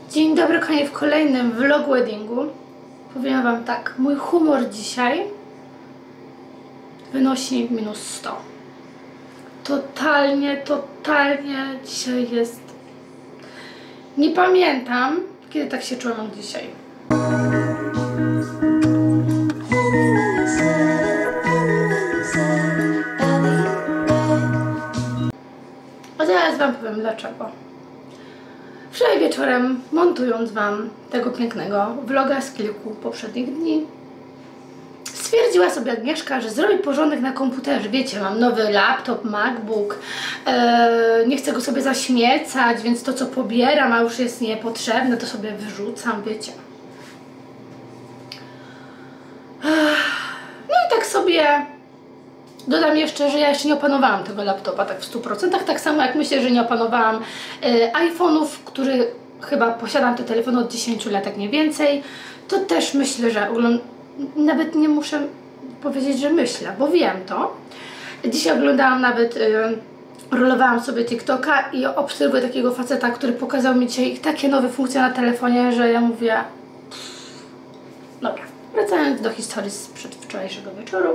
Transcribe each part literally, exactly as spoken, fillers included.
Dzień dobry, kochani, w kolejnym vlog weddingu. Powiem wam tak, mój humor dzisiaj wynosi minus sto. Totalnie, totalnie dzisiaj jest... Nie pamiętam, kiedy tak się czułam jak dzisiaj. A zaraz wam powiem dlaczego. Wczoraj wieczorem, montując wam tego pięknego vloga z kilku poprzednich dni, stwierdziła sobie Agnieszka, że zrobi porządek na komputerze. Wiecie, mam nowy laptop, MacBook, yy, nie chcę go sobie zaśmiecać, więc to, co pobieram, a już jest niepotrzebne, to sobie wyrzucam, wiecie. No i tak sobie dodam jeszcze, że ja jeszcze nie opanowałam tego laptopa tak w stu procentach, tak samo jak myślę, że nie opanowałam y, iPhone'ów, który chyba posiadam te telefony od dziesięciu lat, jak nie więcej. To też myślę, że nawet nie muszę powiedzieć, że myślę, bo wiem to. Dzisiaj oglądałam nawet, y, rolowałam sobie TikToka i obserwuję takiego faceta, który pokazał mi dzisiaj takie nowe funkcje na telefonie, że ja mówię... Dobra, wracając do historii z przedwczorajszego wieczoru.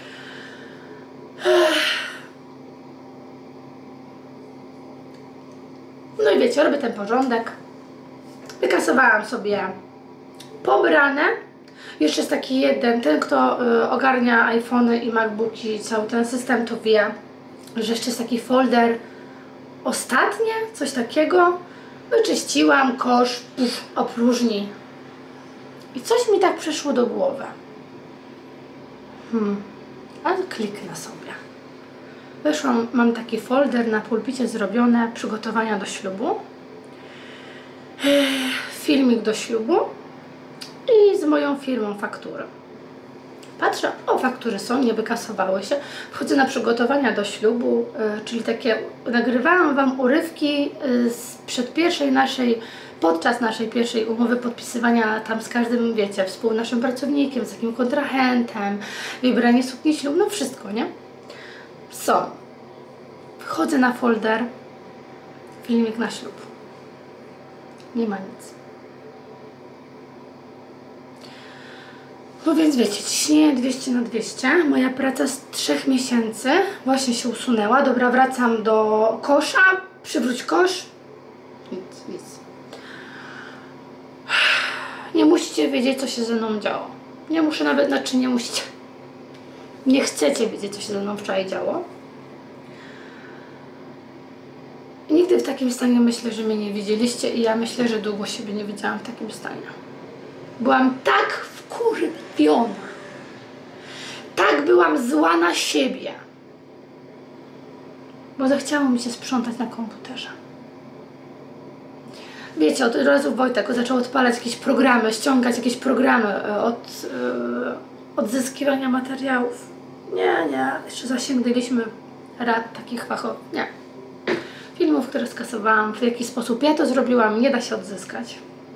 No i wiecie, robię ten porządek. Wykasowałam sobie pobrane. Jeszcze jest taki jeden, ten kto y, ogarnia iPhony i MacBooki, cały ten system, to wie, że jeszcze jest taki folder ostatnie, coś takiego. Wyczyściłam, kosz, puf, opróżni. I coś mi tak przyszło do głowy. Hmm. A kliknę sobie. Weszłam, mam taki folder na pulpicie zrobione, przygotowania do ślubu, filmik do ślubu i z moją firmą faktury. Patrzę, o, faktury są, nie wykasowały się. Wchodzę na przygotowania do ślubu, czyli takie, nagrywałam wam urywki sprzed pierwszej naszej, podczas naszej pierwszej umowy podpisywania tam z każdym, wiecie, współ naszym pracownikiem, z takim kontrahentem, wybranie sukni ślub, no wszystko, nie? Są. Wchodzę na folder, filmik na ślub. Nie ma nic. No więc wiecie, ciśnienie dwieście na dwieście. Moja praca z trzech miesięcy właśnie się usunęła. Dobra, wracam do kosza. Przywróć kosz. Nic, nic. Nie musicie wiedzieć, co się ze mną działo. Nie muszę nawet, znaczy nie musicie. Nie chcecie wiedzieć, co się ze mną wczoraj działo. Nigdy w takim stanie myślę, że mnie nie widzieliście i ja myślę, że długo siebie nie widziałam w takim stanie. Byłam tak wkurwiona. Tak byłam zła na siebie. Bo zachciało mi się sprzątać na komputerze. Wiecie, od razu Wojtek zaczął odpalać jakieś programy, ściągać jakieś programy od yy, odzyskiwania materiałów. Nie, nie, jeszcze zasięgnęliśmy rad takich fachowych. Nie. Filmów, które skasowałam, w jaki sposób ja to zrobiłam, nie da się odzyskać.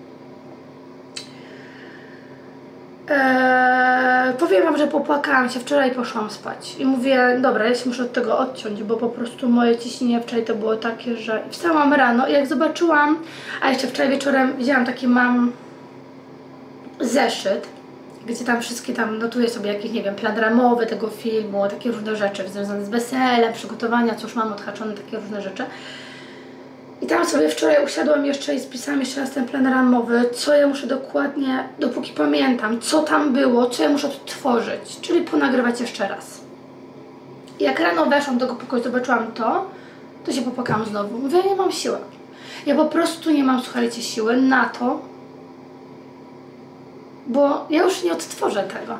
Eee, powiem wam, że popłakałam się wczoraj i poszłam spać. I mówię, dobra, ja się muszę od tego odciąć, bo po prostu moje ciśnienie wczoraj to było takie, że wstałam rano i jak zobaczyłam, a jeszcze wczoraj wieczorem widziałam taki, mam zeszyt, gdzie tam wszystkie tam notuję sobie jakiś, nie wiem, plan ramowy tego filmu, takie różne rzeczy związane z weselem, przygotowania, co już mam odhaczone, takie różne rzeczy. I tam sobie wczoraj usiadłam jeszcze i spisałam jeszcze raz ten plan ramowy, co ja muszę dokładnie, dopóki pamiętam, co tam było, co ja muszę odtworzyć, czyli ponagrywać jeszcze raz. I jak rano weszłam do tego pokoju, zobaczyłam to, to się popłakałam znowu. Mówię, ja nie mam siły. Ja po prostu nie mam, słuchajcie, siły na to, bo ja już nie odtworzę tego.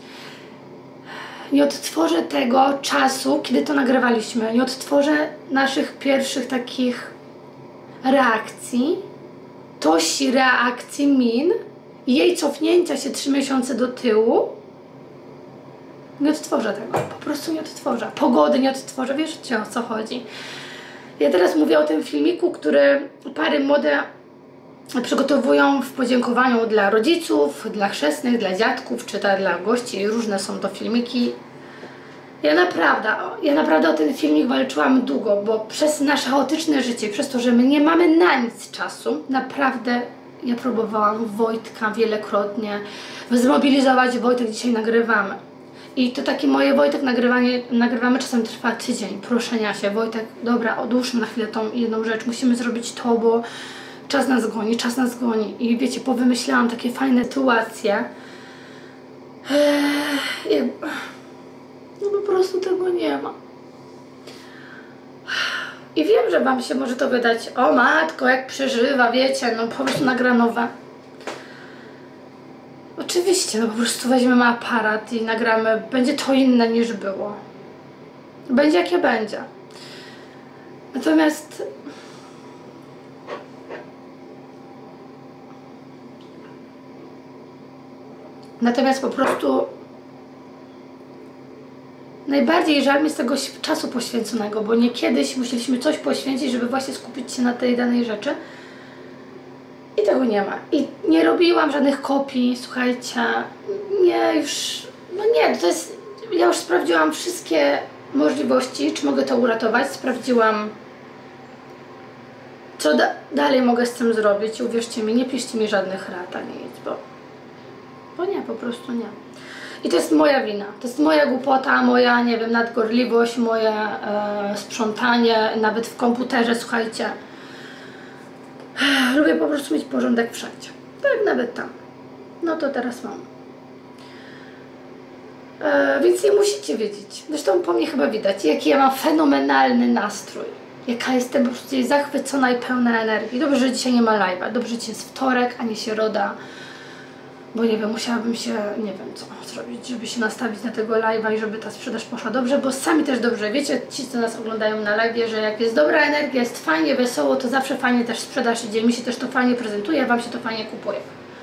Nie odtworzę tego czasu, kiedy to nagrywaliśmy. Nie odtworzę naszych pierwszych takich reakcji, tosi reakcji, min, jej cofnięcia się trzy miesiące do tyłu. Nie odtworzę tego. Po prostu nie odtworzę. Pogody nie odtworzę. Wiesz, o co chodzi. Ja teraz mówię o tym filmiku, który pary młode przygotowują w podziękowaniu dla rodziców, dla chrzestnych, dla dziadków, czy dla gości. Różne są to filmiki. Ja naprawdę, ja naprawdę o ten filmik walczyłam długo, bo przez nasze chaotyczne życie, przez to, że my nie mamy na nic czasu, naprawdę ja próbowałam Wojtka wielokrotnie zmobilizować. Wojtek, dzisiaj nagrywamy. I to takie moje Wojtek nagrywanie, nagrywamy czasem trwa tydzień, proszenia się. Wojtek, dobra, odłóżmy na chwilę tą jedną rzecz, musimy zrobić to, bo czas nas goni, czas nas goni. I wiecie, powymyślałam takie fajne sytuacje. Eee, no po prostu tego nie ma. I wiem, że wam się może to wydać, o matko, jak przeżywa, wiecie, no po prostu nagra nowe. Oczywiście, no po prostu weźmiemy aparat i nagramy, będzie to inne niż było. Będzie jakie będzie. Natomiast Natomiast po prostu najbardziej żal mi z tego czasu poświęconego, bo nie kiedyś musieliśmy coś poświęcić, żeby właśnie skupić się na tej danej rzeczy. I tego nie ma. I nie robiłam żadnych kopii, słuchajcie. Nie, już... No nie, to jest... Ja już sprawdziłam wszystkie możliwości, czy mogę to uratować. Sprawdziłam, co da dalej mogę z tym zrobić. Uwierzcie mi, nie piszcie mi żadnych rad ani nic, bo... Bo nie, po prostu nie. I to jest moja wina. To jest moja głupota, moja, nie wiem, nadgorliwość, moje e, sprzątanie, nawet w komputerze, słuchajcie. Lubię po prostu mieć porządek wszędzie. Tak, nawet tam. No to teraz mam. E, więc nie musicie wiedzieć. Zresztą po mnie chyba widać, jaki ja mam fenomenalny nastrój. Jaka jestem po prostu zachwycona i pełna energii. Dobrze, że dzisiaj nie ma live'a. Dobrze, że dzisiaj jest wtorek, a nie środa. Bo nie wiem, musiałabym się, nie wiem co zrobić, żeby się nastawić na tego live'a i żeby ta sprzedaż poszła dobrze, bo sami też dobrze wiecie, ci co nas oglądają na live'ie, że jak jest dobra energia, jest fajnie, wesoło, to zawsze fajnie też sprzedaż idzie, mi się też to fajnie prezentuje, wam się to fajnie kupuje.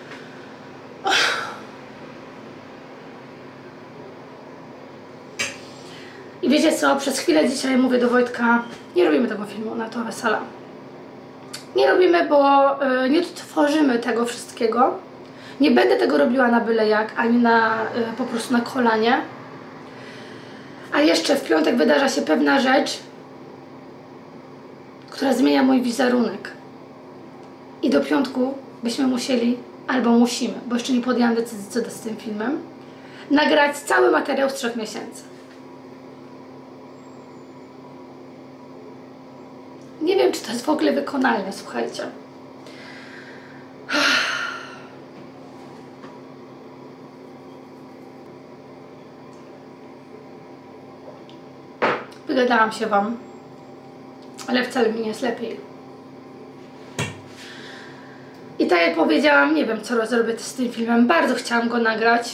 I wiecie co, przez chwilę dzisiaj mówię do Wojtka, nie robimy tego filmu na to wesela. Nie robimy, bo y, nie tworzymy tego wszystkiego. Nie będę tego robiła na byle jak, ani na, y, po prostu na kolanie. A jeszcze w piątek wydarza się pewna rzecz, która zmienia mój wizerunek. I do piątku byśmy musieli, albo musimy, bo jeszcze nie podjęłam decyzji co z tym filmem, nagrać cały materiał z trzech miesięcy. Nie wiem, czy to jest w ogóle wykonalne, słuchajcie. Wygadałam się wam, ale wcale mi nie jest lepiej. I tak jak powiedziałam, nie wiem co zrobię z tym filmem. Bardzo chciałam go nagrać.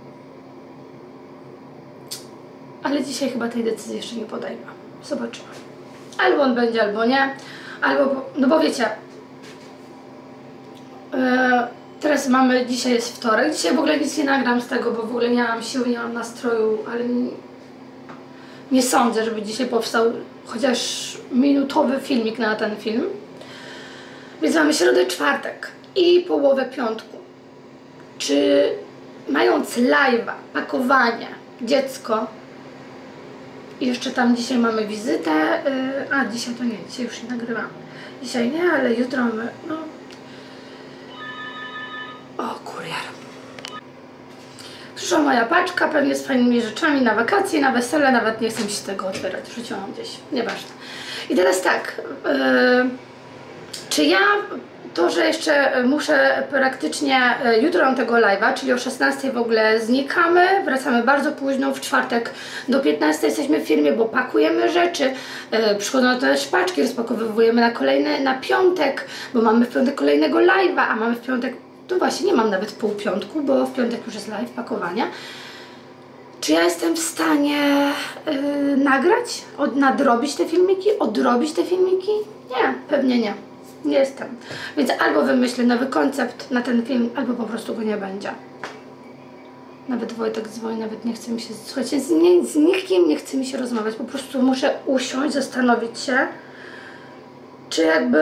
Ale dzisiaj chyba tej decyzji jeszcze nie podejmę. Zobaczymy. Albo on będzie, albo nie. Albo, no bo wiecie, yy, teraz mamy, dzisiaj jest wtorek. Dzisiaj w ogóle nic nie nagram z tego, bo w ogóle nie mam siły, nie mam nastroju, ale nie, nie sądzę, żeby dzisiaj powstał chociaż minutowy filmik na ten film. Więc mamy środę, czwartek i połowę piątku. Czy mając live'a, pakowanie, dziecko, i jeszcze tam dzisiaj mamy wizytę, yy, a dzisiaj to nie, dzisiaj już nie nagrywam. Dzisiaj nie, ale jutro my, no... O, kurier. Przyszła moja paczka, pewnie z fajnymi rzeczami na wakacje, na wesele, nawet nie chcę mi się tego otwierać, rzuciłam gdzieś, nieważne. I teraz tak, yy, czy ja, to, że jeszcze muszę praktycznie, yy, jutro mam tego live'a, czyli o szesnastej w ogóle znikamy, wracamy bardzo późno, w czwartek do piętnastej jesteśmy w firmie, bo pakujemy rzeczy, yy, przychodzą też paczki, rozpakowujemy na kolejny, na piątek, bo mamy w piątek kolejnego live'a, a mamy w piątek, to właśnie nie mam nawet pół piątku, bo w piątek już jest live pakowania. Czy ja jestem w stanie yy, nagrać, od, nadrobić te filmiki, odrobić te filmiki? Nie, pewnie nie. Nie jestem. Więc albo wymyślę nowy koncept na ten film, albo po prostu go nie będzie. Nawet Wojtek dzwoni, nawet nie chce mi się... Słuchajcie, z, nie, z nikim nie chce mi się rozmawiać. Po prostu muszę usiąść, zastanowić się, czy jakby...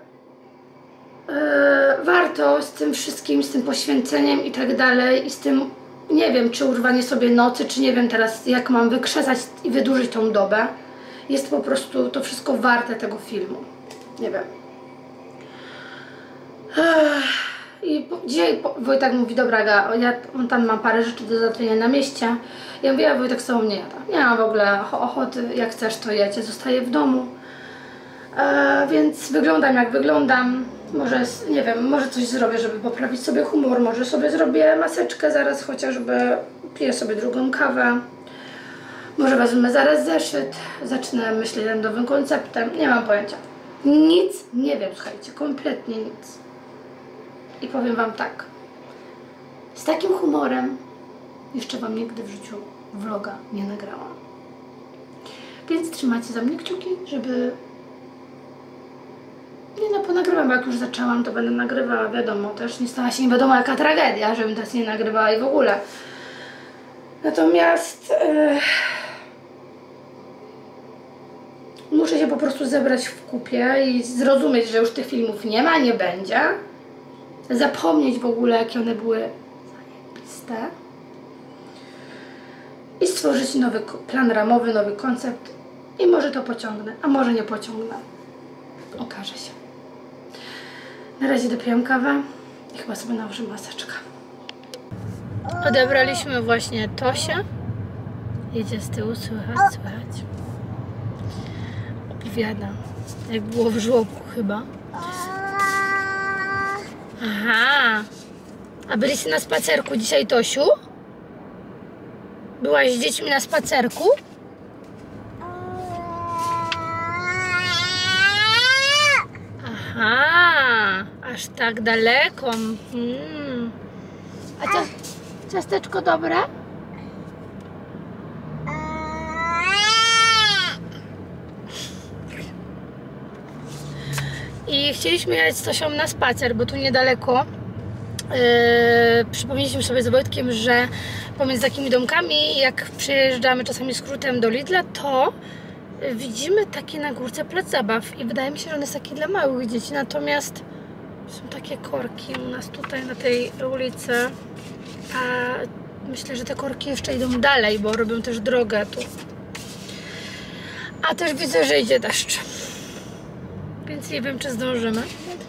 Yy, warto z tym wszystkim, z tym poświęceniem i tak dalej i z tym, nie wiem, czy urwanie sobie nocy, czy nie wiem teraz jak mam wykrzesać i wydłużyć tą dobę, jest po prostu to wszystko warte tego filmu, nie wiem. Ech. i po, dzisiaj Wojtek mówi, dobra Aga, ja tam mam parę rzeczy do załatwienia na mieście. Ja mówię, ja Wojtek z tobą nie jada. Nie mam w ogóle ochoty, jak chcesz to jedź, zostaję w domu. E, więc wyglądam jak wyglądam. Może, nie wiem, może coś zrobię, żeby poprawić sobie humor, może sobie zrobię maseczkę zaraz chociażby, piję sobie drugą kawę. Może wezmę zaraz zeszyt, zacznę myśleć nad nowym konceptem, nie mam pojęcia. Nic nie wiem, słuchajcie, kompletnie nic. I powiem wam tak, z takim humorem jeszcze wam nigdy w życiu vloga nie nagrałam. Więc trzymajcie za mnie kciuki, żeby... Nie no, ponagrywam, bo jak już zaczęłam, to będę nagrywała, wiadomo, też nie stała się nie wiadomo jaka tragedia, żebym teraz nie nagrywała i w ogóle. Natomiast... Yy... Muszę się po prostu zebrać w kupie i zrozumieć, że już tych filmów nie ma, nie będzie. Zapomnieć w ogóle, jakie one były zajebiste. I stworzyć nowy plan ramowy, nowy koncept. I może to pociągnę, a może nie pociągnę. Okaże się. Na razie dopiłam kawę i chyba sobie nałożę maseczkę. Odebraliśmy właśnie Tosię. Jedzie z tyłu, słychać, słychać. Opowiada, jak było w żłobku chyba. Aha. A byliście na spacerku dzisiaj, Tosiu? Byłaś z dziećmi na spacerku? Aha. Aż tak daleko. Hmm. A co? Ciasteczko dobre? I chcieliśmy jechać z Tosią na spacer, bo tu niedaleko. Yy, przypomnieliśmy sobie z Wojtkiem, że pomiędzy takimi domkami, jak przyjeżdżamy czasami skrótem do Lidla, to widzimy takie na górce plac zabaw i wydaje mi się, że on jest taki dla małych dzieci, natomiast są takie korki u nas tutaj na tej ulicy, a myślę, że te korki jeszcze idą dalej, bo robią też drogę tu. A też widzę, że idzie deszcz. Więc nie wiem, czy zdążymy.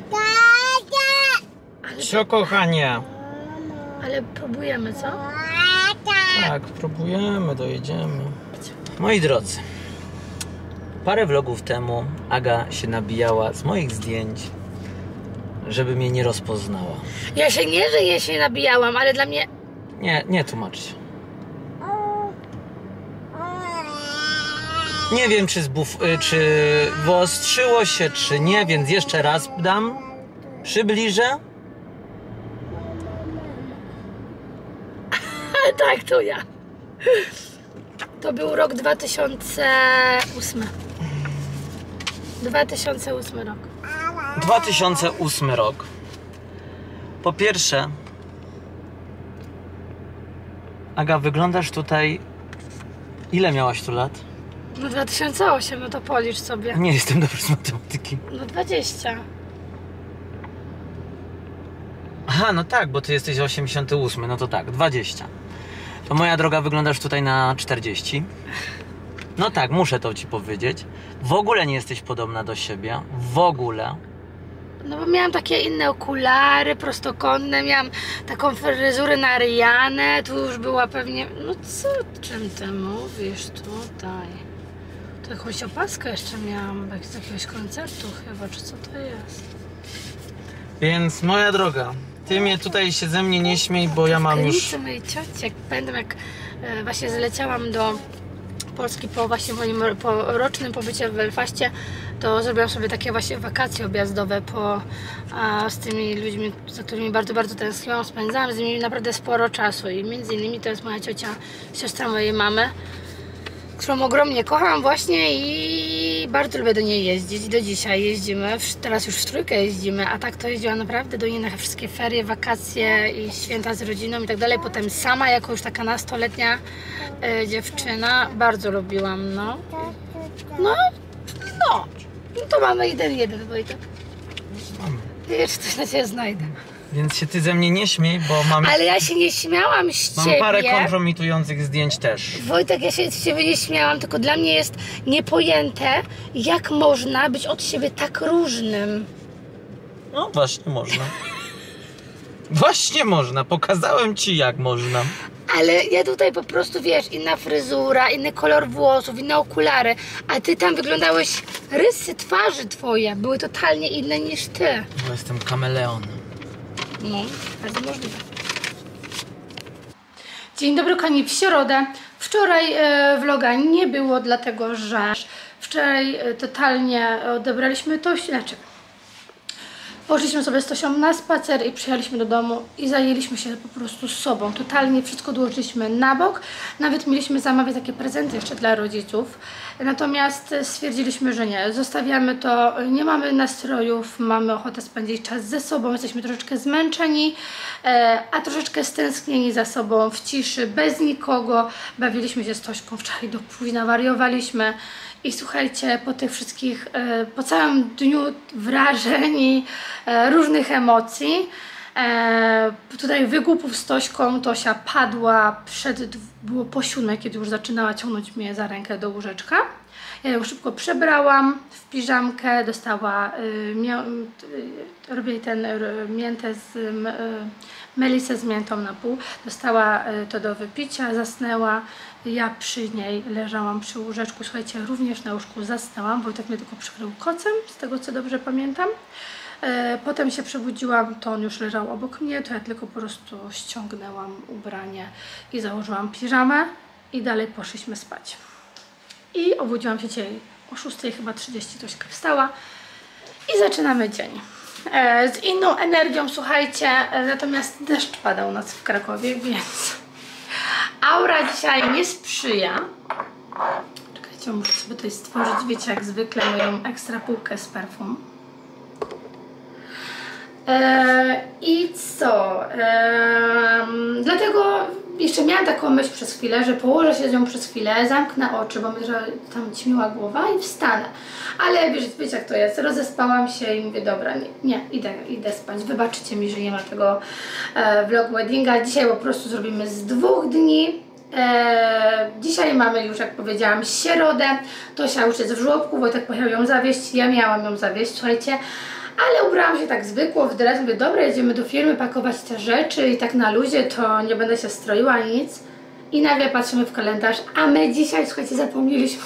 Ale, Co, kochanie? ale próbujemy, co? Tak, próbujemy, dojedziemy. Moi drodzy, parę vlogów temu Aga się nabijała z moich zdjęć, żeby mnie nie rozpoznała. Ja się nie, że ja się nabijałam, ale dla mnie... Nie, nie tłumacz się. Nie wiem, czy, zbuf, czy wyostrzyło się, czy nie, więc jeszcze raz dam. Przybliżę. Tak, to ja. To był rok dwa tysiące ósmy. dwa tysiące ósmy rok. dwa tysiące ósmy rok. Po pierwsze, Aga, wyglądasz tutaj... Ile miałaś tu lat? No dwa tysiące osiem, no to policz sobie. Nie jestem dobry z matematyki. No dwadzieścia. Aha, no tak, bo ty jesteś osiemdziesiąty ósmy, no to tak, dwadzieścia. To moja droga, wyglądasz tutaj na czterdzieści. No tak, muszę to ci powiedzieć. W ogóle nie jesteś podobna do siebie. W ogóle. No bo miałam takie inne okulary prostokątne, miałam taką fryzurę na Rianę, tu już była pewnie... No co, czym ty mówisz tutaj? To jakąś opaskę jeszcze miałam, jak z jakiegoś koncertu chyba, czy co to jest? Więc moja droga, ty mnie tutaj się ze mnie nie śmiej, bo ja mam już... mojej cioci, jak pamiętam, jak e, właśnie zleciałam do Polski po właśnie moim po rocznym pobycie w Belfaście, to zrobiłam sobie takie właśnie wakacje objazdowe po, a, z tymi ludźmi, za którymi bardzo, bardzo tęskniłam. Spędzałam z nimi naprawdę sporo czasu i między innymi to jest moja ciocia, siostra mojej mamy, którą ogromnie kocham właśnie i bardzo lubię do niej jeździć. Do dzisiaj jeździmy, teraz już w trójkę jeździmy, a tak to jeździłam naprawdę do niej na wszystkie ferie, wakacje i święta z rodziną i tak dalej. Potem sama jako już taka nastoletnia e, dziewczyna bardzo lubiłam, no. No, no, no to mamy jeden, jeden, Wojtek. Wiesz, coś na ciebie znajdę. Więc się ty ze mnie nie śmiej, bo mam... Ale ja się nie śmiałam z Mam ciebie. parę kompromitujących zdjęć też. Wojtek, ja się z ciebie nie śmiałam, tylko dla mnie jest niepojęte, jak można być od siebie tak różnym. No właśnie, można. Właśnie można, pokazałem ci jak można. Ale ja tutaj po prostu, wiesz, inna fryzura, inny kolor włosów, inne okulary, a ty tam wyglądałeś, rysy twarzy twoje były totalnie inne niż ty. Bo jestem kameleon. No, bardzo możliwe. Dzień dobry kochani, w środę. Wczoraj e, vloga nie było, dlatego że wczoraj e, totalnie odebraliśmy to, znaczy poszliśmy sobie z Tosią na spacer i przyjechaliśmy do domu i zajęliśmy się po prostu sobą. Totalnie wszystko odłożyliśmy na bok. Nawet mieliśmy zamawiać takie prezenty jeszcze dla rodziców. Natomiast stwierdziliśmy, że nie. Zostawiamy to, nie mamy nastrojów, mamy ochotę spędzić czas ze sobą. Jesteśmy troszeczkę zmęczeni, a troszeczkę stęsknieni za sobą w ciszy, bez nikogo. Bawiliśmy się z Tośką wczoraj do późna, wariowaliśmy. I słuchajcie, po tych wszystkich, po całym dniu wrażeń i różnych emocji, tutaj wygłupów z Tośką, Tosia padła przed, było po siódmej, kiedy już zaczynała ciągnąć mnie za rękę do łóżeczka. Ja ją szybko przebrałam w piżamkę, dostała, robię ten miętę z, melisę z miętą na pół, dostała to do wypicia, zasnęła. Ja przy niej leżałam przy łóżeczku, słuchajcie, również na łóżku zasnęłam, Wojtek mnie tylko przykrył kocem, z tego co dobrze pamiętam. E, potem się przebudziłam, to on już leżał obok mnie, to ja tylko po prostu ściągnęłam ubranie i założyłam piżamę i dalej poszliśmy spać. I obudziłam się dzisiaj o szóstej chyba trzydzieści, Tośka wstała i zaczynamy dzień. E, z inną energią, słuchajcie, e, natomiast deszcz padał u nas w Krakowie, więc aura dzisiaj nie sprzyja. Czekajcie, muszę sobie tutaj stworzyć, wiecie, jak zwykle moją ekstra półkę z perfum. Eee, I co? Eee, dlatego jeszcze miałam taką myśl przez chwilę, że położę się z nią przez chwilę, zamknę oczy, bo mi tam ćmiła głowa i wstanę. Ale wiesz, wiecie jak to jest, rozespałam się i mówię, dobra, nie, nie idę, idę spać. Wybaczycie mi, że nie ma tego e, vlog weddinga. Dzisiaj po prostu zrobimy z dwóch dni. E, dzisiaj mamy już, jak powiedziałam, środę. Tosia już jest w żłobku, Wojtek pojechał ją zawieźć, ja miałam ją zawieźć, słuchajcie. Ale ubrałam się tak zwykło w dres, mówię, dobra, jedziemy do firmy pakować te rzeczy i tak na luzie, to nie będę się stroiła, nic. I nagle patrzymy w kalendarz, a my dzisiaj, słuchajcie, zapomnieliśmy,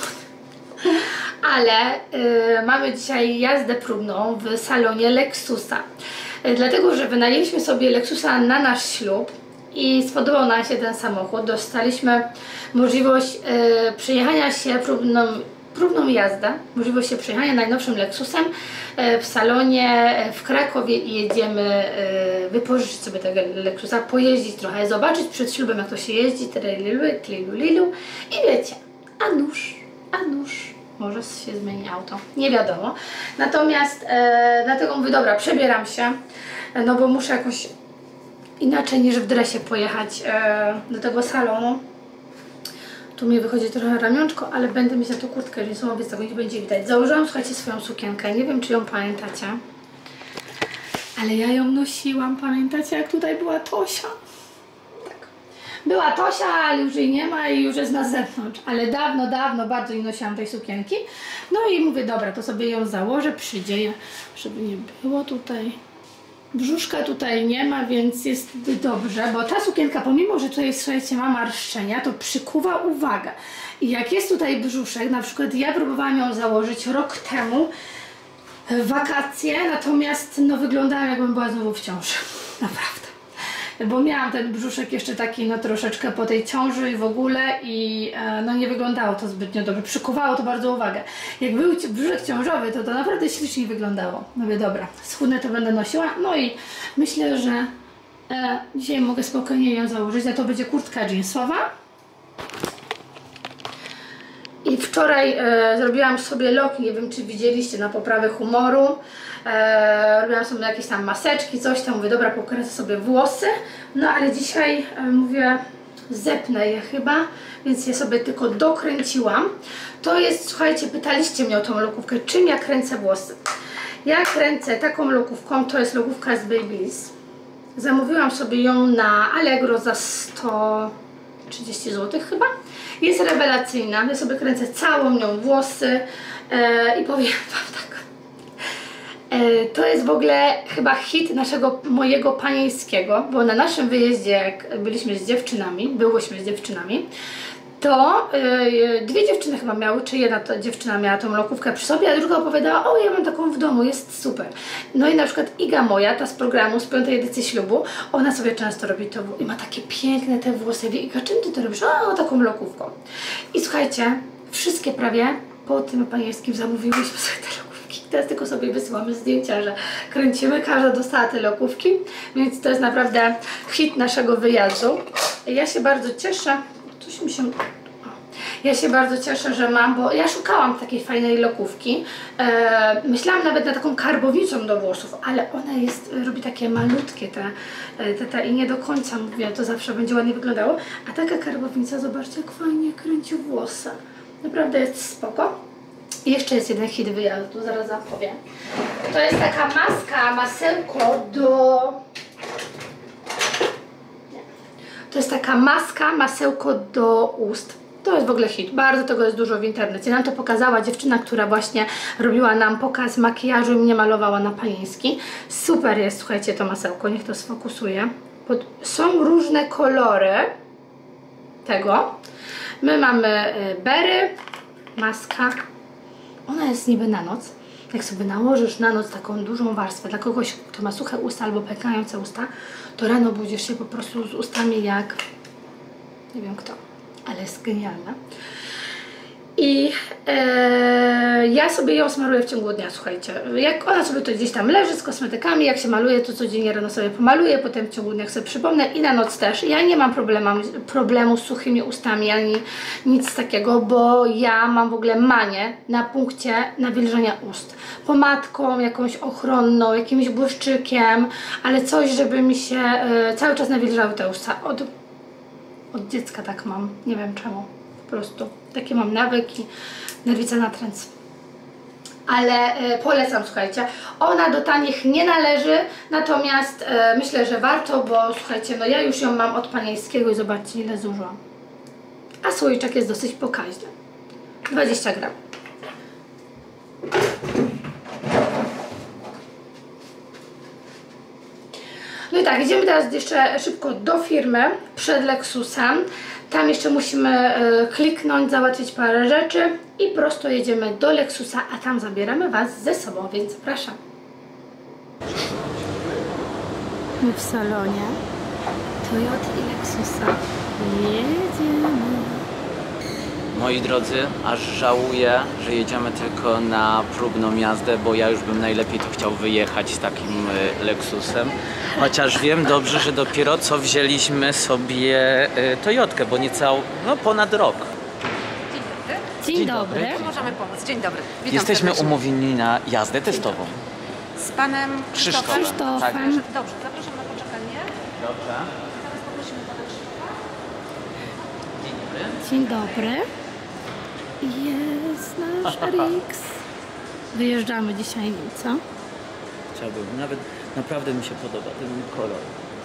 ale y, mamy dzisiaj jazdę próbną w salonie Lexusa. Y, dlatego, że wynajęliśmy sobie Lexusa na nasz ślub i spodobał nam się ten samochód. Dostaliśmy możliwość y, przejechania się próbną próbną jazdę, możliwość się przejechania najnowszym Lexusem w salonie w Krakowie i jedziemy wypożyczyć sobie tego Lexusa, pojeździć trochę, zobaczyć przed ślubem jak to się jeździ, tlilu lilu i wiecie, a nuż, a nuż, może się zmieni auto, nie wiadomo. Natomiast e, dlatego mówię, dobra, przebieram się, no bo muszę jakoś inaczej niż w dresie pojechać e, do tego salonu. Tu mi wychodzi trochę ramionczko, ale będę mieć na to kurtkę jeansową, więc tego nie będzie widać. Założyłam, słuchajcie, swoją sukienkę. Nie wiem, czy ją pamiętacie. Ale ja ją nosiłam. Pamiętacie, jak tutaj była Tosia? Tak. Była Tosia, ale już jej nie ma i już jest na zewnątrz. Ale dawno, dawno bardzo nie nosiłam tej sukienki. No i mówię, dobra, to sobie ją założę, przydzieję, żeby nie było tutaj. Brzuszka tutaj nie ma, więc jest dobrze, bo ta sukienka, pomimo że tutaj, słuchajcie, ma marszczenia, to przykuwa uwagę. I jak jest tutaj brzuszek, na przykład ja próbowałam ją założyć rok temu w wakacje, natomiast no wyglądałam, jakbym była znowu w ciąży. Naprawdę. Bo miałam ten brzuszek jeszcze taki, no troszeczkę po tej ciąży i w ogóle i e, no nie wyglądało to zbytnio dobrze, przykuwało to bardzo uwagę. Jak był brzuszek ciążowy, to to naprawdę ślicznie wyglądało. No mówię, dobra, schudnę to będę nosiła, no i myślę, że e, dzisiaj mogę spokojnie ją założyć, a to będzie kurtka jeansowa. I wczoraj e, zrobiłam sobie look, nie wiem czy widzieliście, na poprawę humoru. E, robiłam sobie jakieś tam maseczki, coś tam, mówię, dobra, pokręcę sobie włosy. No ale dzisiaj e, mówię, zepnę je chyba, więc je sobie tylko dokręciłam. To jest, słuchajcie, pytaliście mnie o tą lokówkę, czym ja kręcę włosy. Ja kręcę taką lokówką, to jest lokówka z Babyliss. Zamówiłam sobie ją na Allegro za sto trzydzieści złotych chyba. Jest rewelacyjna, ja sobie kręcę całą nią włosy e, i powiem wam tak. To jest w ogóle chyba hit naszego, mojego panieńskiego, bo na naszym wyjeździe, jak byliśmy z dziewczynami, byłyśmy z dziewczynami, to yy, dwie dziewczyny chyba miały, czy jedna to, dziewczyna miała tą lokówkę przy sobie, a druga opowiadała, o ja mam taką w domu, jest super. No i na przykład Iga moja, ta z programu, z piątej edycji ślubu, ona sobie często robi to i ma takie piękne te włosy. Iga, czym ty to robisz? O, taką lokówką. I słuchajcie, wszystkie prawie po tym panieńskim zamówiłyśmy sobie te lokówki. Teraz tylko sobie wysyłamy zdjęcia, że kręcimy, każda dostała te lokówki, więc to jest naprawdę hit naszego wyjazdu. Ja się bardzo cieszę, coś mi się... Ja się bardzo cieszę, że mam, bo ja szukałam takiej fajnej lokówki. E, myślałam nawet nad taką karbownicą do włosów, ale ona jest, robi takie malutkie te, te, te i nie do końca mówię, to zawsze będzie ładnie wyglądało. A taka karbownica, zobaczcie, jak fajnie kręci włosy. Naprawdę jest spoko. I jeszcze jest jeden hit wyjazdu, zaraz wam powiem. To jest taka maska, masełko do... Nie. To jest taka maska, masełko do ust. To jest w ogóle hit, bardzo tego jest dużo w internecie. Nam to pokazała dziewczyna, która właśnie robiła nam pokaz makijażu i mnie malowała na panieński. Super jest, słuchajcie, to masełko, niech to sfokusuje. Pod... Są różne kolory tego. My mamy berry, maska. Ona jest niby na noc. Jak sobie nałożysz na noc taką dużą warstwę dla kogoś, kto ma suche usta albo pękające usta, to rano budzisz się po prostu z ustami jak... nie wiem kto. Ale jest genialna. I e, ja sobie ją smaruję w ciągu dnia, słuchajcie. Jak ona sobie to gdzieś tam leży z kosmetykami, jak się maluje, to codziennie rano sobie pomaluję, potem w ciągu dnia sobie przypomnę i na noc też. Ja nie mam problemu, problemu z suchymi ustami, ani nic takiego, bo ja mam w ogóle manię na punkcie nawilżenia ust. Pomadką jakąś ochronną, jakimś błyszczykiem, ale coś, żeby mi się e, cały czas nawilżały te usta. Od, Od dziecka tak mam, nie wiem czemu, po prostu takie mam nawyki, nerwica natręt. Ale e, polecam, słuchajcie, ona do tanich nie należy, natomiast e, myślę, że warto, bo słuchajcie, no ja już ją mam od panieńskiego i zobaczcie ile zużyłam. A słoiczek jest dosyć pokaźny, dwadzieścia gram. No i tak, idziemy teraz jeszcze szybko do firmy, przed Lexusem. Tam jeszcze musimy y, kliknąć, załatwić parę rzeczy i prosto jedziemy do Lexusa, a tam zabieramy Was ze sobą, więc zapraszam. My w salonie Toyoty i Lexusa jedziemy. Moi drodzy, aż żałuję, że jedziemy tylko na próbną jazdę, bo ja już bym najlepiej to chciał wyjechać z takim Lexusem. Chociaż wiem dobrze, że dopiero co wzięliśmy sobie Toyotkę, bo niecał, no ponad rok. Dzień, Dzień dobry. dobry. Jak możemy pomóc? Dzień dobry. Witam Jesteśmy serdecznie. umówieni na jazdę testową. Z panem Krzysztofem. Krzysztofem. Tak. Dobrze, zapraszam na poczekanie. Dobrze. Teraz poprosimy pana Krzysztofa. Dzień dobry. Dzień dobry. Jest nasz R X. Wyjeżdżamy dzisiaj nim, co? Chciałbym, nawet naprawdę mi się podoba ten kolor.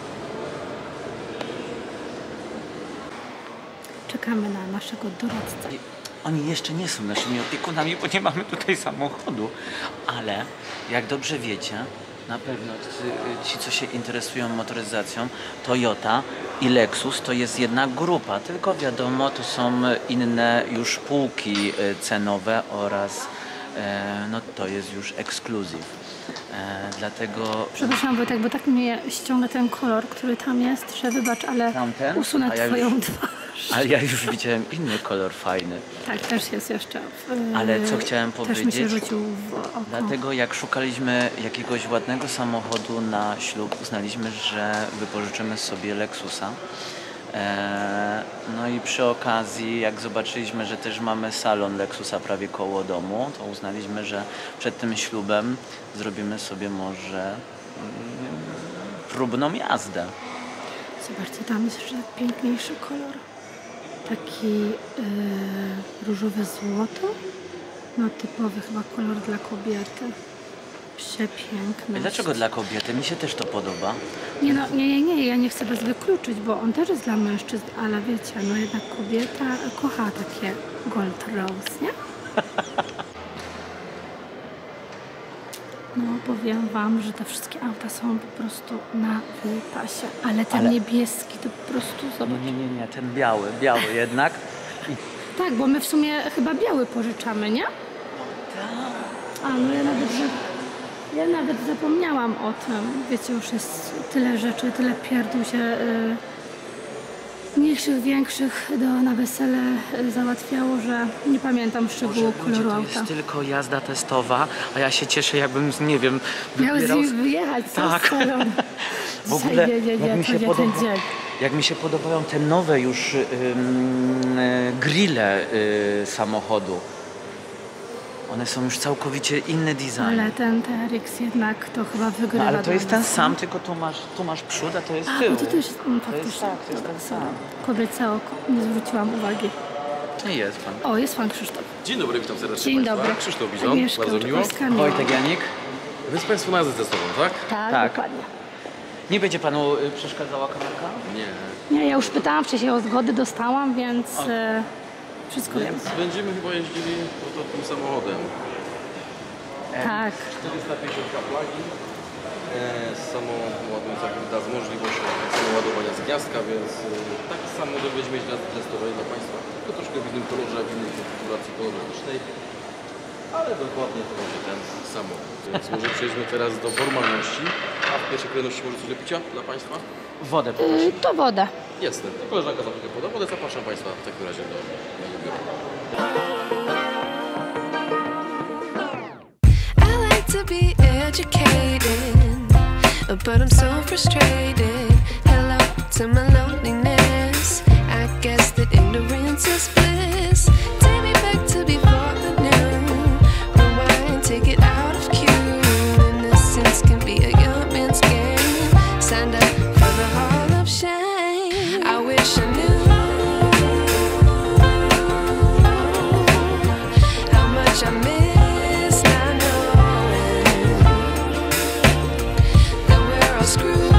Czekamy na naszego doradcę. Oni jeszcze nie są naszymi opiekunami, bo nie mamy tutaj samochodu. Ale jak dobrze wiecie, na pewno ci, co się interesują motoryzacją, Toyota i Lexus to jest jedna grupa, tylko wiadomo, to są inne już półki cenowe oraz e, no to jest już ekskluzyw. E, dlatego... Przepraszam Wojtek, bo tak mnie ściąga ten kolor, który tam jest, że wybacz, ale Tamten? usunę ja twoją już, twarz. Ale ja już widziałem inny kolor fajny. Tak, też jest jeszcze. W, Ale co chciałem też powiedzieć? mi się rzucił w oko. Dlatego jak szukaliśmy jakiegoś ładnego samochodu na ślub, uznaliśmy, że wypożyczymy sobie Lexusa. Eee, no i przy okazji, jak zobaczyliśmy, że też mamy salon Lexusa prawie koło domu, to uznaliśmy, że przed tym ślubem zrobimy sobie może mm, próbną jazdę. Zobaczcie, tam jest jeszcze piękniejszy kolor. Taki yy, różowe złoto. No typowy chyba kolor dla kobiety. Przepiękny. Dlaczego dla kobiety? Mi się też to podoba. Nie no, nie, nie, nie, ja nie chcę was wykluczyć, bo on też jest dla mężczyzn, ale wiecie, no jednak kobieta kocha takie gold rose, nie? No, powiem wam, że te wszystkie auta są po prostu na wypasie. Ale ten Ale- niebieski to po prostu zobacz. Nie, nie, nie, ten biały, biały jednak. Tak, bo my w sumie chyba biały pożyczamy, nie? A, no ja nawet, za... ja nawet zapomniałam o tym. Wiecie, już jest tyle rzeczy, tyle pierdół się y... mniejszych, większych do, na wesele y, załatwiało, że nie pamiętam szczegółu koloru to auta. jest tylko jazda testowa, a ja się cieszę, jakbym, nie wiem, Miał z wybierał... nim wyjechać z Tak. salonu. W ogóle, nie, nie, nie, jak mi to się nie podoba, ten dzień. jak mi się podobają te nowe już ym, y, grille y, samochodu. One są już całkowicie inny design. Ale ten T R X jednak to chyba No, wygrywa. ale to dla jest ten nas, sam, nie? tylko tu masz, tu masz przód, a to jest A, tył. bo to też jest, mm, To jest faktycznie. tak, to jest ten sam. Kobiece oko, nie zwróciłam uwagi. Nie jest pan. O, jest pan Krzysztof. Dzień dobry, witam serdecznie Dzień Państwa. dobry. Krzysztof Bizon, Agnieszka bardzo miło. Łuczkowska, miło. Wojtek Janik. Wy z Państwem na jazdę testową, tak? Tak, Tak. dokładnie. Nie będzie panu y, przeszkadzała kamerka? Nie. Nie, ja już pytałam wcześniej o zgody, dostałam, więc e, wszystko Więc wiem. będziemy chyba jeździli oto tym samochodem. Tak. czterysta pięćdziesiąt plug-in e, z samoładująca hybryda z możliwością samoładowania z gniazdka, więc e, taki sam model będziemy mieć jazdy testowej dla Państwa. Tylko troszkę w innym kolorze, w innej konfiguracji kolorystycznej. Ale dokładnie to będzie ten samochód. Więc może przejdźmy teraz do formalności. A w pierwszej kolejności może coś do picia dla Państwa? Wodę poproszę. Y, to woda. Jestem. Koleżanka za chwilkę poda wodę. Zapraszam Państwa w takim razie do mojego biura. I like to be educated, but I'm so frustrated. Hello to my loneliness. I guess that ignorance is bliss. Take me back to before the noon. Rewind, take it out of cue. Innocence can be a young man's game. Signed up for the hall of shame. I wish I knew how much I miss not knowing that we're all screwed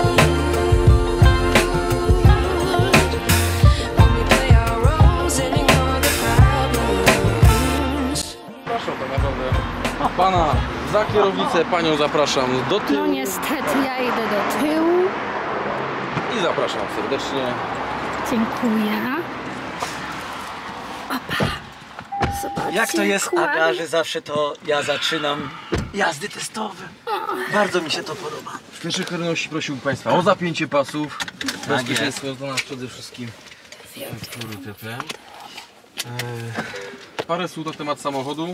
when we play our roles and ignore the problems. Zapraszam tak naprawdę Pana za kierownicę, Panią zapraszam do No tyłu niestety, ja idę do tyłu. i zapraszam serdecznie. Dziękuję. Opa. Zobaczcie, Jak to jest, ładnie. Aga, że zawsze to ja zaczynam jazdy testowe. Bardzo mi się to podoba. W pierwszej kolejności prosiłbym Państwa o zapięcie pasów. Tak Bezpieczeństwo dla nas przede wszystkim priorytetem. Eee, Parę słów na temat samochodu.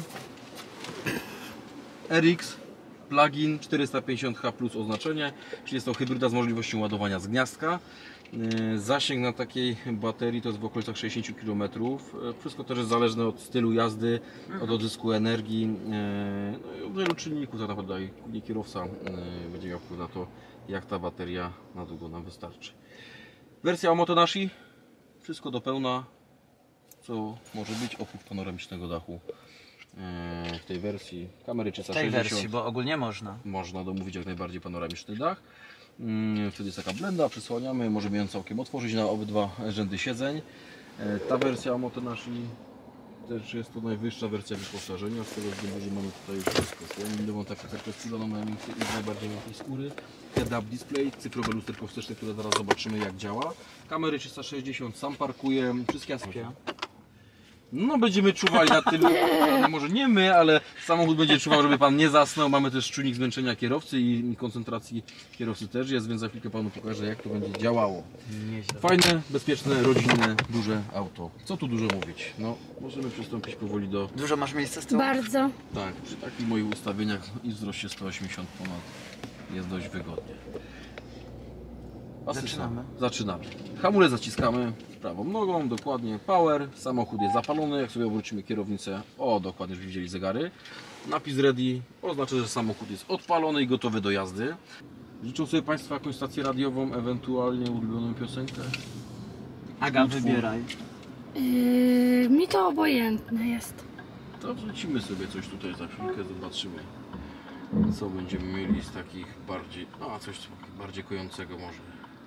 R X plug-in czterysta pięćdziesiąt H plus oznaczenie, czyli jest to hybryda z możliwością ładowania z gniazdka. Eee, Zasięg na takiej baterii to jest w okolicach sześćdziesiąt kilometrów. Eee, Wszystko też jest zależne od stylu jazdy, od odzysku energii, eee, no i od wielu czynników. Tak naprawdę nie kierowca eee, będzie miał wpływ na to, jak ta bateria na długo nam wystarczy. Wersja o Motonashi, wszystko do pełna, co może być oprócz panoramicznego dachu eee, w tej wersji. Kamery W tej trzysta sześćdziesiąt. wersji, bo ogólnie można. Można domówić jak najbardziej panoramiczny dach. Mm, Wtedy jest taka blenda, przysłaniamy, możemy ją całkiem otworzyć na obydwa rzędy siedzeń. E, Ta wersja Motonashi też jest to najwyższa wersja wyposażenia, z tego względu, że mamy tutaj już wszystko. Słonindową taką kartę skórzaną na najbardziej miękkiej skóry. Head-up display, cyfrowe lusterko wsteczne, które zaraz zobaczymy jak działa. Kamery trzysta sześćdziesiąt, sam parkuje, wszystkie aspekty. No będziemy czuwali na tylu, no, może nie my, ale samochód będzie czuwał, żeby Pan nie zasnął. Mamy też czujnik zmęczenia kierowcy i koncentracji kierowcy też jest, więc za chwilkę Panu pokażę jak to będzie działało. Nieźle. Fajne, bezpieczne, rodzinne, duże auto. Co tu dużo mówić? No, możemy przystąpić powoli do... Dużo masz miejsca z tyłu? Bardzo. Tak, przy takich moich ustawieniach i wzroście sto osiemdziesiąt ponad jest dość wygodnie. Asysta. Zaczynamy. Zaczynamy. Hamulec zaciskamy prawą nogą, dokładnie. Power. Samochód jest zapalony. Jak sobie obrócimy kierownicę, o dokładnie, już widzieli zegary. Napis ready oznacza, że samochód jest odpalony i gotowy do jazdy. Życzą sobie Państwo jakąś stację radiową, ewentualnie ulubioną piosenkę. Aga, Utwór. wybieraj. Yy, mi to obojętne jest. To wrzucimy sobie coś tutaj za chwilkę, zobaczymy co będziemy mieli z takich bardziej, a coś bardziej kojącego może.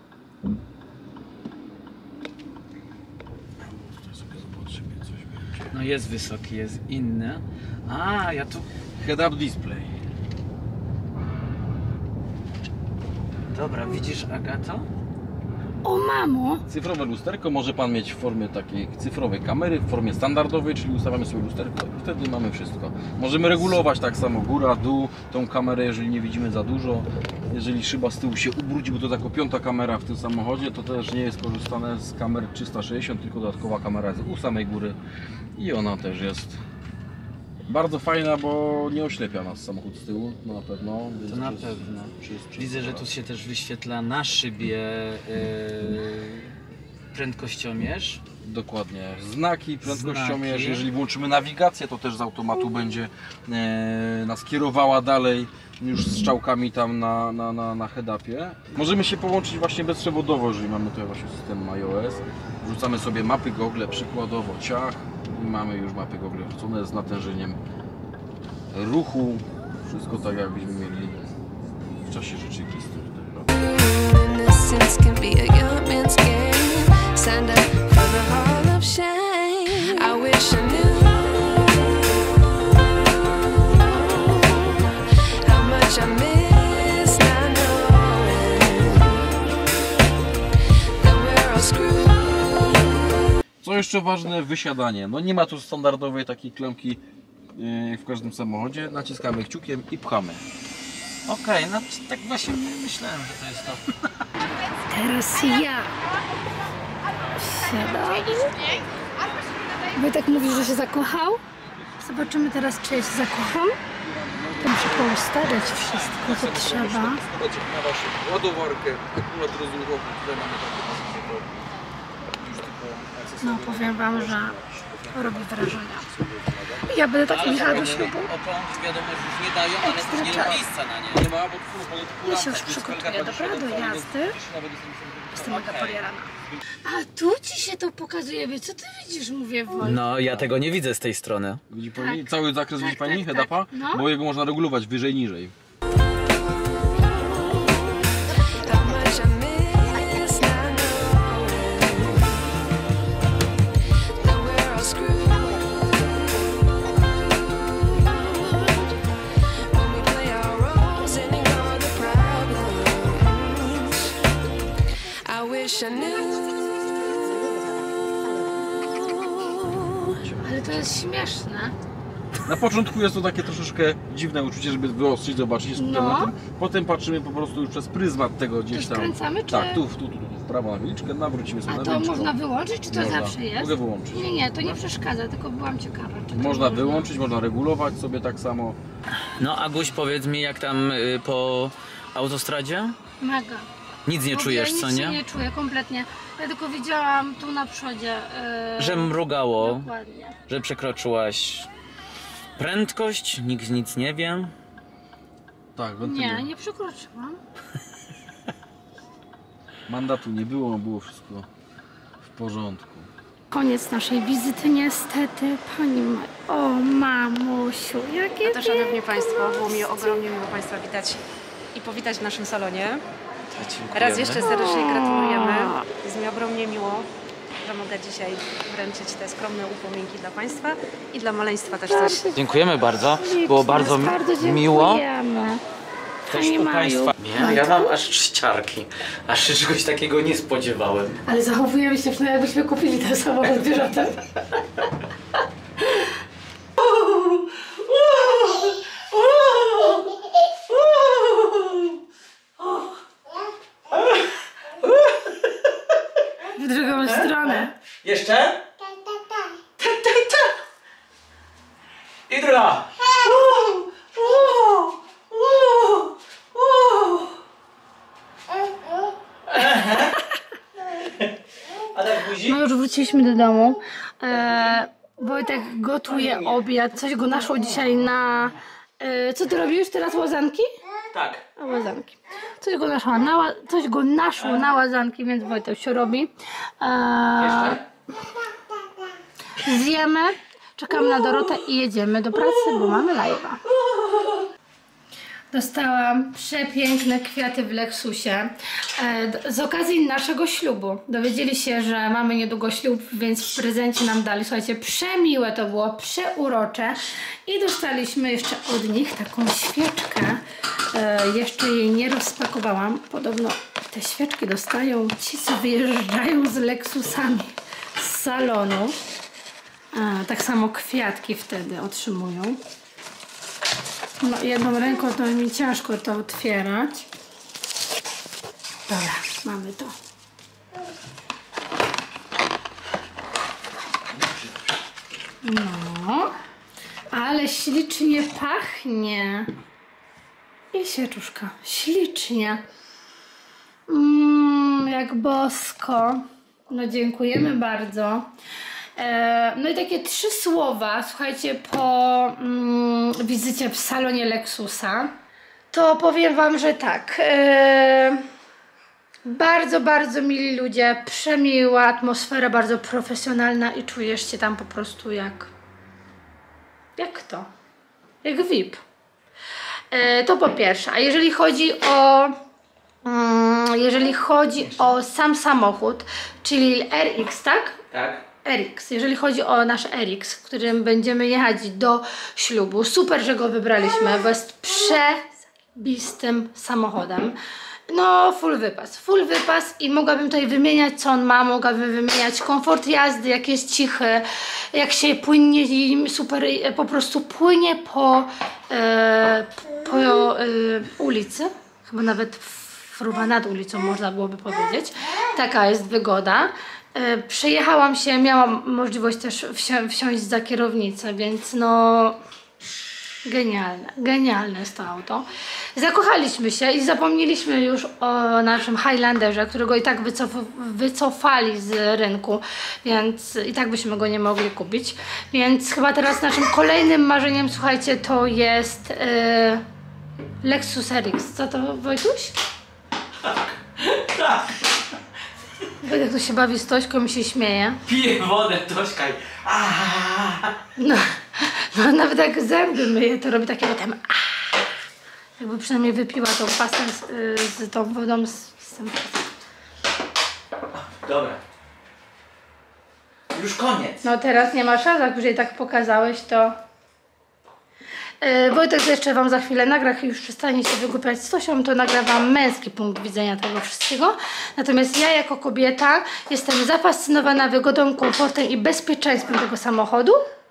Tutaj sobie zobaczymy coś będzie. No jest wysoki, jest inny. A, ja tu... Head-up display. Dobra, widzisz, Agato? O mamo! Cyfrowe lusterko może Pan mieć w formie takiej cyfrowej kamery, w formie standardowej, czyli ustawiamy sobie lusterko i wtedy mamy wszystko. Możemy regulować tak samo góra, dół, tą kamerę, jeżeli nie widzimy za dużo. Jeżeli szyba z tyłu się ubrudzi, bo to jako piąta kamera w tym samochodzie, to też nie jest korzystane z kamer trzysta sześćdziesiąt, tylko dodatkowa kamera jest u samej góry i ona też jest bardzo fajna, bo nie oślepia nas samochód z tyłu, no na pewno. To na przez, pewno. Przez, przez Widzę, że tu się też wyświetla na szybie yy, prędkościomierz. Dokładnie. Znaki, prędkościomierz. Znaki. Jeżeli włączymy nawigację, to też z automatu będzie e, nas kierowała dalej już z strzałkami tam na, na, na, na head-upie. Możemy się połączyć właśnie bezprzewodowo, jeżeli mamy tutaj właśnie system iOS. Wrzucamy sobie mapy Google, przykładowo ciach. I mamy już mapy Google wrzucone z natężeniem ruchu. Wszystko tak jakbyśmy mieli w czasie rzeczywistym. Innocence can be a young man's game. Signed up for the hall of shame. I wish I knew how much I miss not knowing that we're all screwed. Co jeszcze ważne, wysiadanie. No nie ma tu standardowej takiej klamki jak w każdym samochodzie. Naciskamy kciukiem i pchamy. Okej, okay, no tak właśnie myślałem, że to jest to. Teraz ja. Siadaj. Wojtek mówi, że się zakochał. Zobaczymy teraz, czy ja się zakocham. To muszę poustawiać wszystko, co trzeba. Na waszą ładowarkę, akurat rozruchowy. Tutaj mamy takie już tylko No powiem wam, że robi wrażenie. Ja będę tak jechała do ślubu. Opon, wiadomo, że już nie dają, ale Ekstra nie ma czas. miejsca na nie. Nie ma, bo tu Ja się już przygotuję, dobra, do jazdy. Jestem mega podjarana. A tu ci się to pokazuje, wie co ty widzisz, mówię Wojtek. No, ja tego nie widzę z tej strony. Widzi pani? Cały zakres widzi pani tak, head-upa? tak. No. Bo jego można regulować wyżej, niżej. How much I miss not knowing that we're all screwed. When we play our roles and ignore the problems. I wish I knew. Ale to jest śmieszne. Na początku jest to takie troszeczkę dziwne uczucie, żeby wyostrzyć, zobaczyć, skupiać No. na tym. Potem patrzymy po prostu już przez pryzmat tego gdzieś To tam. skręcamy, czy- Tak, tu, tu, tu, tu, w prawo na wyliczkę, nawrócimy sobie A na to wyliczkę. można wyłączyć, czy to Można. zawsze jest? Mogę wyłączyć. Nie, nie, to nie przeszkadza, tylko byłam ciekawa, czy to Można wyłączyć, można regulować sobie tak samo. No, Aguś, powiedz mi, jak tam y, po autostradzie? Mega. Nic nie W ogóle czujesz, nic co się nie? nie czuję kompletnie. Ja tylko widziałam tu na przodzie. Yy, Że mrugało, Dokładnie. że przekroczyłaś prędkość, nikt nic nie wie. Tak, wentylu. Nie, nie przekroczyłam. Mandatu nie było, było wszystko w porządku. Koniec naszej wizyty niestety. Pani ma... O mamusiu, jakie No to szanowni Państwo, było mi ogromnie miło Państwa witać i powitać w naszym salonie. Raz jeszcze serdecznie gratulujemy. Jest mi ogromnie miło, że mogę dzisiaj wręczyć te skromne upominki dla Państwa i dla maleństwa też coś. Dziękujemy bardzo, było bardzo, bardzo miło. dziękujemy. Też Pani u Maju. Państwa. Nie, ja mam aż ściarki, aż się czegoś takiego nie spodziewałem. Ale zachowujemy się przynajmniej, jakbyśmy kupili ten samochód dużo ten. W drugą stronę. Jeszcze? Tak, tak, tak. Tak, tak, tak. I druga. A tak buzi? No już wróciliśmy do domu. E, Wojtek gotuje obiad. Coś go naszło dzisiaj na... E, co ty robisz teraz, łazanki? Tak. A łazanki. Coś go naszło na, ła- coś go naszło na łazanki, więc Wojtek się robi. E, Jeszcze? zjemy, czekamy na Dorotę i jedziemy do pracy, bo mamy live'a. Dostałam przepiękne kwiaty w Lexusie e, d- z okazji naszego ślubu. Dowiedzieli się, że mamy niedługo ślub, więc w prezencie nam dali. Słuchajcie, przemiłe to było, przeurocze. I dostaliśmy jeszcze od nich taką świeczkę E, jeszcze jej nie rozpakowałam. Podobno te świeczki dostają ci, co wyjeżdżają z Lexusami z salonu. A, tak samo kwiatki wtedy otrzymują. No jedną ręką to mi ciężko to otwierać. Dobra, mamy to. No, ale ślicznie pachnie. I świeczuszka, ślicznie. Mmm, jak bosko. No dziękujemy bardzo. E, no i takie trzy słowa, słuchajcie, po mm, wizycie w salonie Lexusa, to powiem wam, że tak. E, bardzo, bardzo mili ludzie, przemiła atmosfera, bardzo profesjonalna i czujesz się tam po prostu jak... Jak to? Jak V I P. E, to po pierwsze. A jeżeli chodzi o... Mm, jeżeli chodzi o sam samochód, czyli R X, tak? Tak. R X. Jeżeli chodzi o nasz R X, w którym będziemy jechać do ślubu, super, że go wybraliśmy, bo jest przebistym samochodem. No, full wypas, full wypas i mogłabym tutaj wymieniać, co on ma, mogłabym wymieniać komfort jazdy, jak jest cichy, jak się płynnie i super, po prostu płynie po, e, po e, ulicy, chyba nawet fruwa nad ulicą można byłoby powiedzieć. Taka jest wygoda. E, przejechałam się, miałam możliwość też wsi wsiąść za kierownicę, więc no... Genialne, genialne jest to auto. Zakochaliśmy się i zapomnieliśmy już o naszym Highlanderze, którego i tak wycof wycofali z rynku, więc i tak byśmy go nie mogli kupić. Więc chyba teraz naszym kolejnym marzeniem, słuchajcie, to jest yy, Lexus R X. Co to, Wojtuś? Tak, tak. Jak to się bawi z Tośką i się śmieje. Piję wodę, Tośka. No, no nawet jak zęby myje, to robi takie potem. Jakby przynajmniej wypiła tą pastę z, z tą wodą z, z tym. Dobra. Już koniec. No teraz nie ma szans, jak już jej tak pokazałeś, to... Yy, Wojtek jeszcze wam za chwilę nagra, jak już przestanie się wygłupiać z Tosią, to nagra wam męski punkt widzenia tego wszystkiego. Natomiast ja jako kobieta jestem zafascynowana wygodą, komfortem i bezpieczeństwem tego samochodu.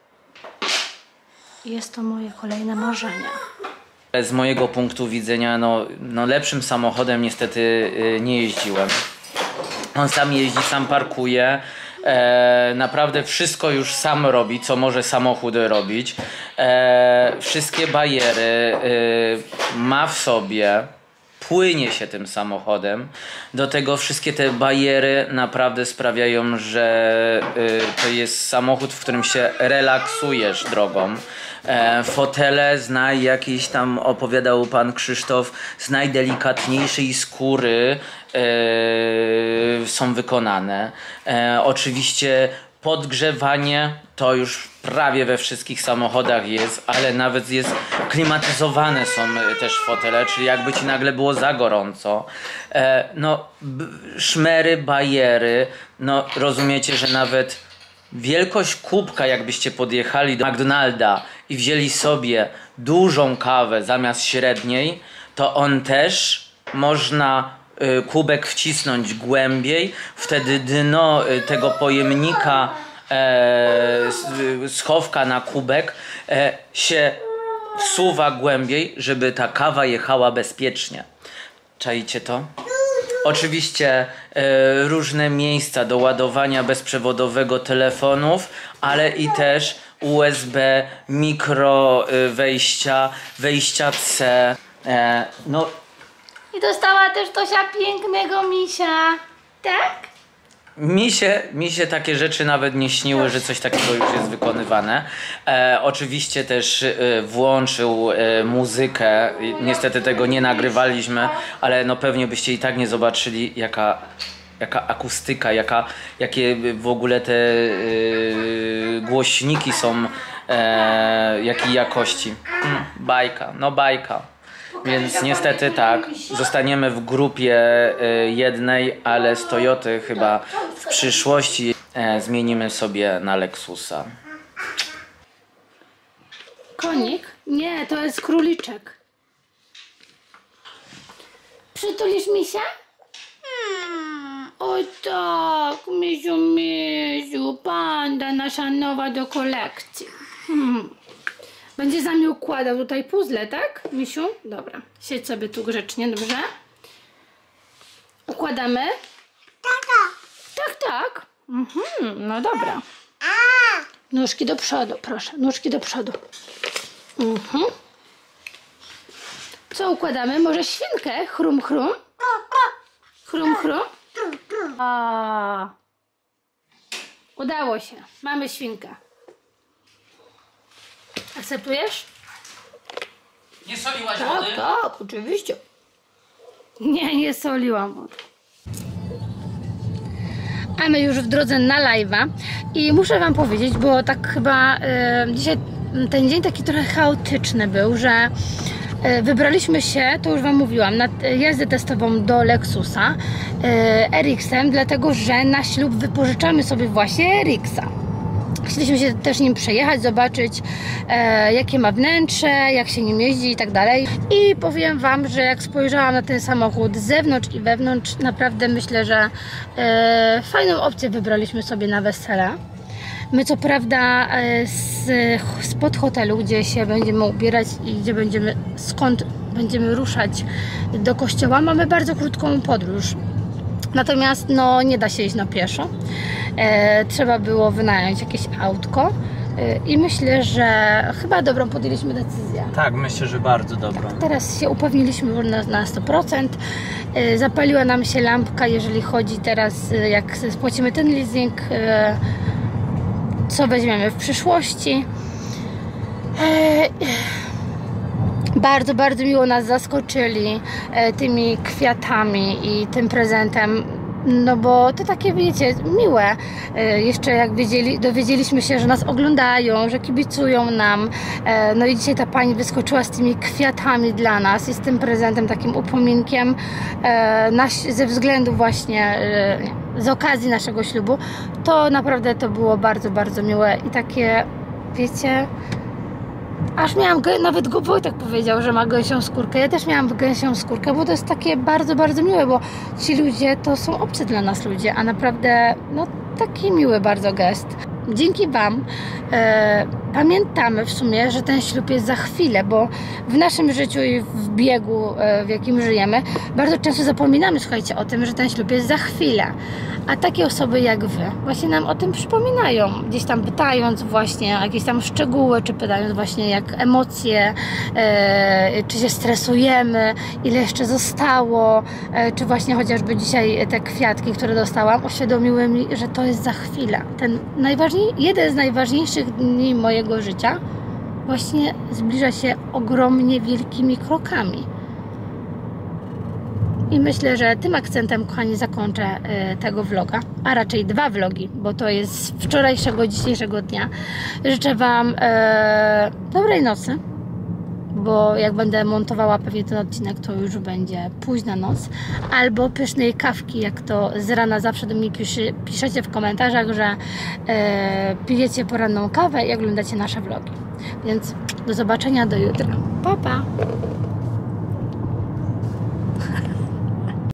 I jest to moje kolejne marzenie. Z mojego punktu widzenia, no, no lepszym samochodem niestety yy, nie jeździłem. On sam jeździ, sam parkuje. E, naprawdę wszystko już sam robi, co może samochód robić. E, wszystkie bariery e, ma w sobie, płynie się tym samochodem. Do tego wszystkie te bariery naprawdę sprawiają, że e, to jest samochód, w którym się relaksujesz drogą. E, fotele z naj jakiejś tam, opowiadał pan Krzysztof, z najdelikatniejszej skóry e, są wykonane. E, oczywiście podgrzewanie to już prawie we wszystkich samochodach jest, ale nawet jest klimatyzowane są też fotele, czyli jakby ci nagle było za gorąco. E, no szmery, bariery, no rozumiecie, że nawet wielkość kubka, jakbyście podjechali do McDonalda i wzięli sobie dużą kawę zamiast średniej, to on też można y, kubek wcisnąć głębiej, wtedy dno y, tego pojemnika, e, schowka na kubek e, się wsuwa głębiej, żeby ta kawa jechała bezpiecznie. Czajcie to? Oczywiście e, różne miejsca do ładowania bezprzewodowego telefonów, ale i też U S B, mikro e, wejścia, wejścia C. E, no. I dostała też Tosia pięknego misia. Tak? Mi się, mi się takie rzeczy nawet nie śniły, że coś takiego już jest wykonywane. E, oczywiście też e, włączył e, muzykę. Niestety tego nie nagrywaliśmy, ale no pewnie byście i tak nie zobaczyli, jaka, jaka akustyka, jaka, jakie w ogóle te e, głośniki są, e, jakiej jakości. Mm, bajka, no bajka. Więc niestety tak, zostaniemy w grupie y, jednej, ale z Toyoty chyba w przyszłości y, zmienimy sobie na Lexusa. Konik? Nie, to jest króliczek. Przytulisz mi się? Hmm. O tak, misiu, misiu, panda nasza nowa do kolekcji. Hmm. Będzie z nami układał tutaj puzzle, tak, misiu? Dobra, siedź sobie tu grzecznie, dobrze? Układamy? Tak, tak, tak. Mhm, no dobra. Nóżki do przodu, proszę, nóżki do przodu. Mhm. Co układamy? Może świnkę? Chrum, chrum? Chrum, chrum? A. Udało się. Mamy świnkę. Akceptujesz? Nie soliłaś Tak, wody? tak, oczywiście. Nie, nie soliłam wody. A my już w drodze na live'a i muszę wam powiedzieć, bo tak chyba e, dzisiaj ten dzień taki trochę chaotyczny był, że e, wybraliśmy się, to już wam mówiłam, na jazdę testową do Lexusa e, R X-em, dlatego że na ślub wypożyczamy sobie właśnie R X-a. Chcieliśmy się też nim przejechać, zobaczyć e, jakie ma wnętrze, jak się nim jeździ i tak dalej. I powiem wam, że jak spojrzałam na ten samochód z zewnątrz i wewnątrz, naprawdę myślę, że e, fajną opcję wybraliśmy sobie na wesele. My co prawda e, z, spod hotelu, gdzie się będziemy ubierać i gdzie będziemy, skąd będziemy ruszać do kościoła, mamy bardzo krótką podróż. Natomiast no, nie da się iść na pieszo. E, trzeba było wynająć jakieś autko e, i myślę, że chyba dobrą podjęliśmy decyzję. Tak, myślę, że bardzo dobrą. Teraz się upewniliśmy już na, na sto procent. E, zapaliła nam się lampka, jeżeli chodzi teraz, e, jak spłacimy ten leasing, e, co weźmiemy w przyszłości. E, Bardzo, bardzo miło nas zaskoczyli e, tymi kwiatami i tym prezentem, no bo to takie, wiecie, miłe. E, jeszcze jak wiedzieli, dowiedzieliśmy się, że nas oglądają, że kibicują nam, e, no i dzisiaj ta pani wyskoczyła z tymi kwiatami dla nas i z tym prezentem, takim upominkiem e, na, ze względu właśnie e, z okazji naszego ślubu. To naprawdę to było bardzo, bardzo miłe i takie, wiecie... Aż miałam, nawet go Wojtek powiedział, że ma gęsią skórkę. Ja też miałam gęsią skórkę, bo to jest takie bardzo, bardzo miłe, bo ci ludzie to są obcy dla nas ludzie, a naprawdę no taki miły bardzo gest. Dzięki wam e, pamiętamy w sumie, że ten ślub jest za chwilę, bo w naszym życiu i w biegu, e, w jakim żyjemy, bardzo często zapominamy, słuchajcie, o tym, że ten ślub jest za chwilę. A takie osoby jak wy właśnie nam o tym przypominają, gdzieś tam pytając właśnie o jakieś tam szczegóły, czy pytając właśnie jak emocje, e, czy się stresujemy, ile jeszcze zostało, e, czy właśnie chociażby dzisiaj te kwiatki, które dostałam, uświadomiły mi, że to jest za chwilę. Ten najważniejszy, jeden z najważniejszych dni mojego życia właśnie zbliża się ogromnie wielkimi krokami. I myślę, że tym akcentem, kochani, zakończę y, tego vloga, a raczej dwa vlogi, bo to jest z wczorajszego, dzisiejszego dnia. Życzę wam y, dobrej nocy, bo jak będę montowała pewnie ten odcinek, to już będzie późna noc, albo pysznej kawki, jak to z rana zawsze do mnie piszy, piszecie w komentarzach, że y, pijecie poranną kawę i oglądacie nasze vlogi. Więc do zobaczenia do jutra. Pa, pa!